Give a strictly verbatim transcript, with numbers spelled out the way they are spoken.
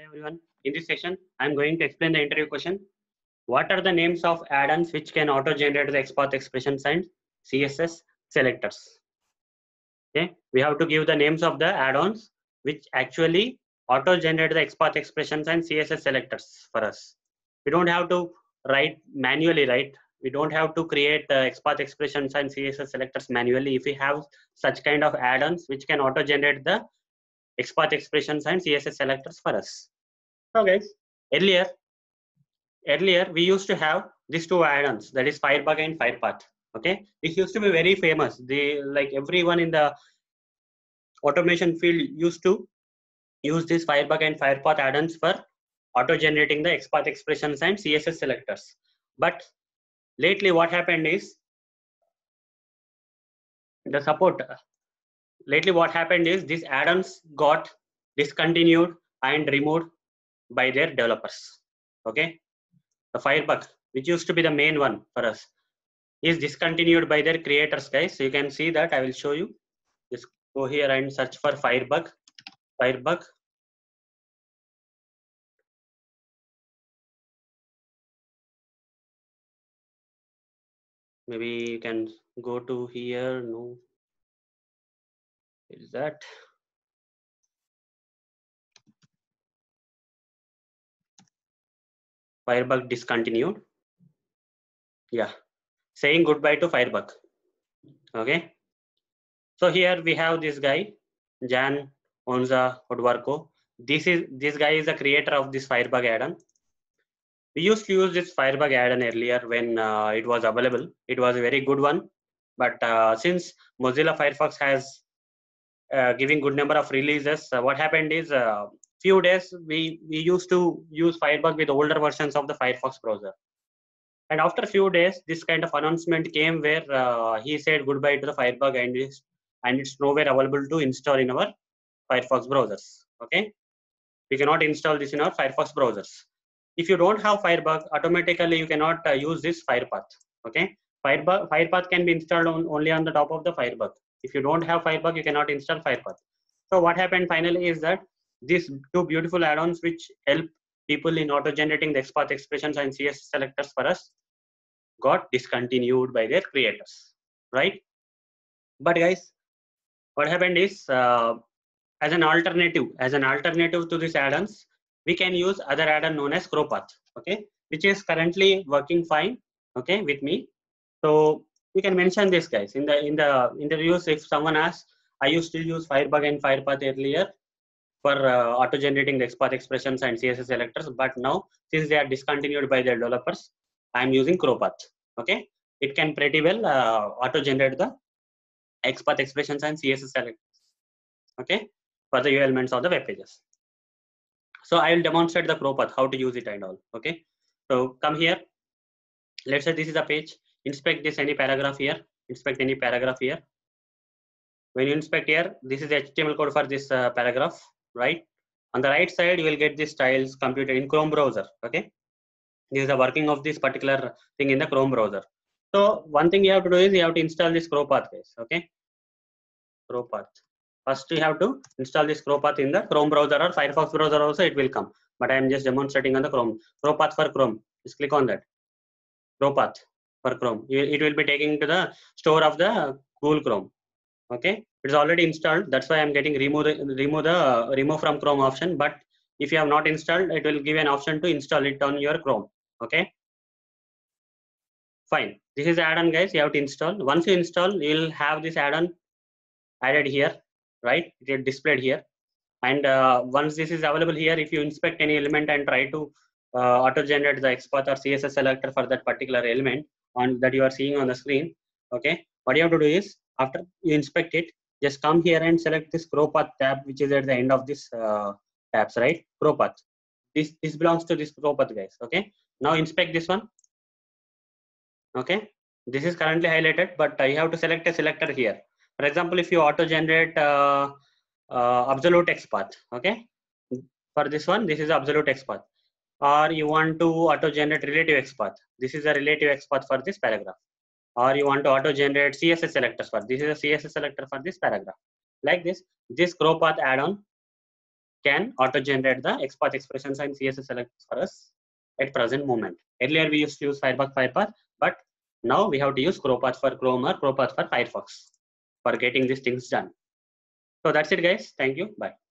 Hello everyone. In this session, I am going to explain the interview question. What are the names of add-ons which can auto-generate the XPath expressions and C S S selectors? Okay, we have to give the names of the add-ons which actually auto-generate the XPath expressions and C S S selectors for us. We don't have to write manually, right? We don't have to create the XPath expressions and C S S selectors manually if we have such kind of add-ons which can auto-generate the XPath expressions and C S S selectors for us. So guys, earlier, earlier we used to have these two add-ons, that is Firebug and FirePath. Okay, this used to be very famous. They like everyone in the automation field used to use this Firebug and FirePath add-ons for auto-generating the XPath expressions and C S S selectors. But lately, what happened is the support. Lately, what happened is these add-ons got discontinued and removed by their developers. Okay, the Firebug, which used to be the main one for us, is discontinued by their creators, guys. So you can see that. I will show you. Just go here and search for Firebug. Firebug. Maybe you can go to here. No, is that? Firebug discontinued. Yeah, saying goodbye to Firebug. Okay. So here we have this guy, Jan Onza Odwarko. This is this guy is the creator of this Firebug add-on. We used to use this Firebug add-on earlier when uh, it was available. It was a very good one. But uh, since Mozilla Firefox has uh, giving good number of releases, uh, what happened is uh, few days we, we used to use Firebug with older versions of the Firefox browser. And after a few days, this kind of announcement came where uh, he said goodbye to the Firebug and it's, and it's nowhere available to install in our Firefox browsers. Okay, we cannot install this in our Firefox browsers. If you don't have Firebug, automatically you cannot uh, use this FirePath. Okay, Firebug, FirePath can be installed on, only on the top of the Firebug. If you don't have Firebug, you cannot install FirePath. So what happened finally is that these two beautiful add-ons which help people in auto-generating the XPath expressions and C S S selectors for us got discontinued by their creators, right? But guys, what happened is uh, as an alternative, as an alternative to these add-ons, we can use other add-on known as CrowPath, okay, which is currently working fine, okay, with me. So you can mention this, guys, in the in the interviews. If someone asks, I used to use Firebug and FirePath earlier for uh, auto-generating the XPath expressions and C S S selectors, but now since they are discontinued by their developers, I am using CrowPath. Okay, it can pretty well uh, auto-generate the XPath expressions and C S S selectors. Okay, for the U elements of the web pages. So I will demonstrate the CrowPath, how to use it and all. Okay, so come here. Let's say this is a page. Inspect this any paragraph here. Inspect any paragraph here. When you inspect here, this is the H T M L code for this uh, paragraph, right? On the right side, you will get these styles computed in Chrome browser. Okay, this is the working of this particular thing in the Chrome browser. So one thing you have to do is you have to install this CrowPath, guys. Okay, CrowPath. First, you have to install this CrowPath in the Chrome browser or Firefox browser also. It will come, but I am just demonstrating on the Chrome. CrowPath for Chrome. Just click on that. CrowPath for Chrome. It will be taking to the store of the Google Chrome. Okay, it's already installed. That's why I'm getting remove remove the uh, remove from Chrome option. But if you have not installed, it will give an option to install it on your Chrome. Okay, fine. This is add-on, guys. You have to install. Once you install, you'll have this add-on added here, right? It is displayed here. And uh, once this is available here, if you inspect any element and try to uh, auto-generate the XPath or C S S selector for that particular element on that you are seeing on the screen, okay, what you have to do is after you inspect it, just come here and select this CrowPath tab, which is at the end of this uh, tabs, right? CrowPath. This this belongs to this CrowPath, guys. Okay. Now inspect this one. Okay. This is currently highlighted, but uh, you have to select a selector here. For example, if you auto-generate uh, uh, absolute XPath, okay. For this one, this is absolute XPath. Or you want to auto-generate relative XPath. This is a relative XPath for this paragraph. Or you want to auto-generate C S S selectors for this is a C S S selector for this paragraph. Like this, this CrowPath add-on can auto-generate the XPath expressions and C S S selectors for us at present moment. Earlier we used to use Firebug Firepath, but now we have to use ChromePath for Chrome or ChromePath for Firefox for getting these things done. So that's it, guys. Thank you. Bye.